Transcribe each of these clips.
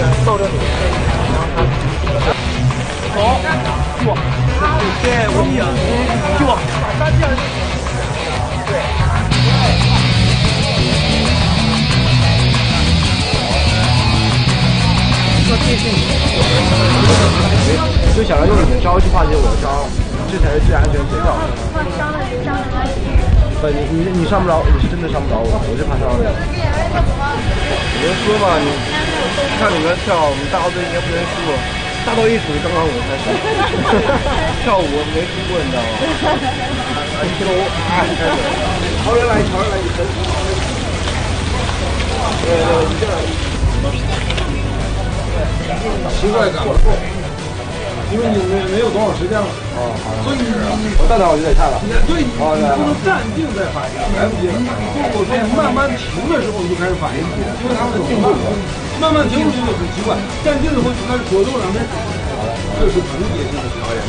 逗着你。好，坐，对，我一样，坐，把它这样，对。说谢谢你。就想要用你的招去化解我的招，这才是最安全最靠谱的。 伤了就伤了他。 不，你伤不着，你是真的伤不着我，我是怕伤了你。我就说嘛，你看你们跳，我们大号队应该不能输。大道艺术刚刚我们开始跳舞没输过，你知道吗？开始，潮人来，潮人来，你神。对，你这样。 奇怪感不够，因为你没有多少时间了。 哦，好的。 所以我站那我就得看了。 对，你不能站定再反应，来不及了。我说慢慢停的时候你就开始反应，因为他们有动作。慢慢停的时候就很奇怪，站定以后就开始左右两边。这是同节性的表演。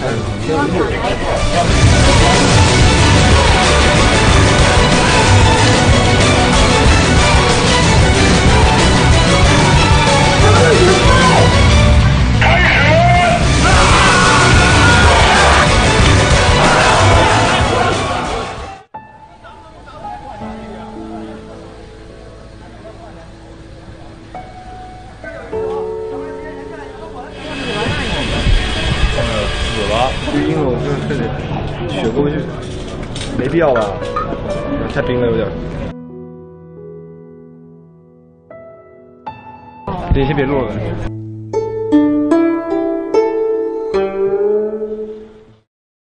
因为我就是血沟就没必要吧，太冰了有点。这些别录了。